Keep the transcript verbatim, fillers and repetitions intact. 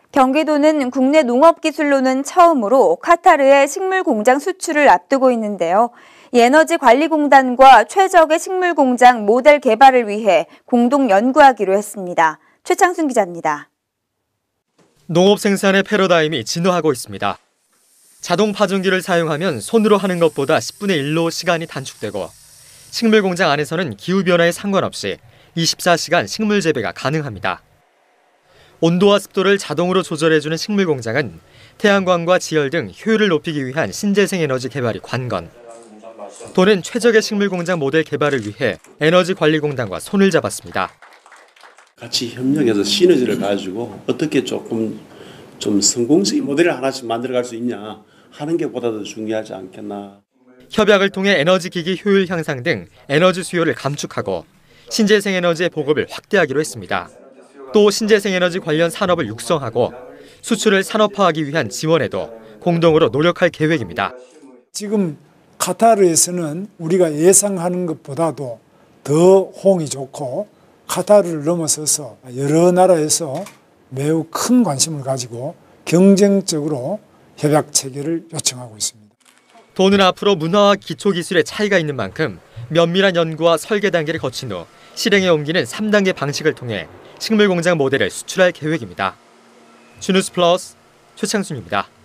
경기도는 국내 농업기술로는 처음으로 카타르의 식물공장 수출을 앞두고 있는데요. 이 에너지관리공단과 최적의 식물공장 모델 개발을 위해 공동 연구하기로 했습니다. 최창순 기자입니다. 농업 생산의 패러다임이 진화하고 있습니다. 자동 파종기를 사용하면 손으로 하는 것보다 십분의 일로 시간이 단축되고 식물공장 안에서는 기후변화에 상관없이 이십사 시간 식물 재배가 가능합니다. 온도와 습도를 자동으로 조절해주는 식물공장은 태양광과 지열 등 효율을 높이기 위한 신재생 에너지 개발이 관건. 도는 최적의 식물공장 모델 개발을 위해 에너지관리공단과 손을 잡았습니다. 같이 협력해서 시너지를 가지고 어떻게 조금 좀 성공적인 모델을 하나씩 만들어갈 수 있냐 하는 게 보다 더 중요하지 않겠나. 협약을 통해 에너지 기기 효율 향상 등 에너지 수요를 감축하고 신재생 에너지의 보급을 확대하기로 했습니다. 또 신재생 에너지 관련 산업을 육성하고 수출을 산업화하기 위한 지원에도 공동으로 노력할 계획입니다. 지금 카타르에서는 우리가 예상하는 것보다도 더 호응이 좋고 카타르를 넘어서서 여러 나라에서 매우 큰 관심을 가지고 경쟁적으로 협약 체결을 요청하고 있습니다. 도는 앞으로 문화와 기초기술의 차이가 있는 만큼 면밀한 연구와 설계 단계를 거친 후 실행에 옮기는 삼 단계 방식을 통해 식물공장 모델을 수출할 계획입니다. 주뉴스 플러스 최창순입니다.